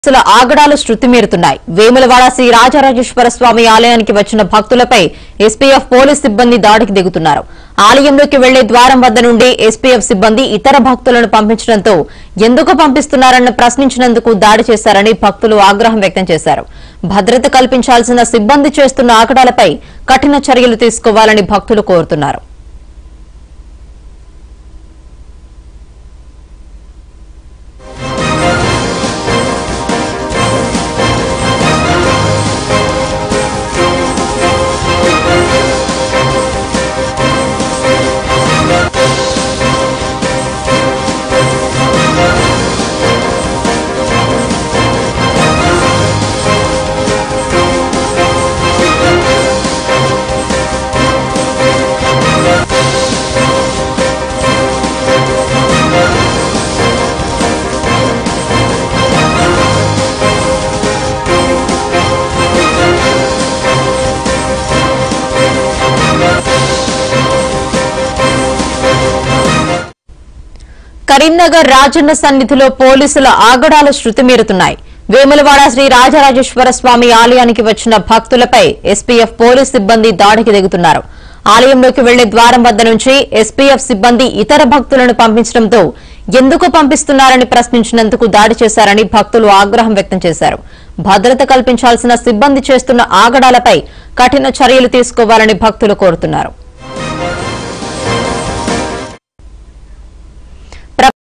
ఆగడాలు శృతి మీరుతున్నాయి. వేములవాడ శ్రీ రాజరాజేశ్వర స్వామి ఆలయానికి వచ్చిన భక్తులపై SPF పోలీస్ సిబ్బంది దాడికి దిగుతున్నారు. ఆలయంలోకి వెళ్లే ద్వారం వద్ద నుండి SPF సిబ్బంది ఇతర భక్తులను పంపించడంతో ఎందుకు పంపిస్తున్నారన్న ప్రశ్నించినందుకు దాడి చేశారని భక్తులు ఆగ్రహం వ్యక్తం చేశారు. భద్రత కల్పించాల్సిన సిబ్బంది చేస్తున్న ఆగడాలపై కఠిన చర్యలు తీసుకోవాలని భక్తులు కోరుతున్నారు. కరీంనగర్ రాజన్న సన్నిధిలో పోలీసుల ఆగడాల శృతి మీరుతున్నాయి. వేములవాడ శ్రీ రాజరాజేశ్వర స్వామి ఆలయానికి వచ్చిన భక్తులపై SPF పోలీస్ సిబ్బంది దాడికి దిగుతున్నారు. ఆలయంలోకి వెళ్లే ద్వారం వద్ద నుంచి SPF సిబ్బంది ఇతర భక్తులను పంపించడంతో ఎందుకు పంపిస్తున్నారని ప్రశ్నించినందుకు దాడి చేశారని భక్తులు ఆగ్రహం వ్యక్తం చేశారు. భద్రత కల్పించాల్సిన సిబ్బంది చేస్తున్న ఆగడాలపై కఠిన చర్యలు తీసుకోవాలని భక్తులు కోరుతున్నారు.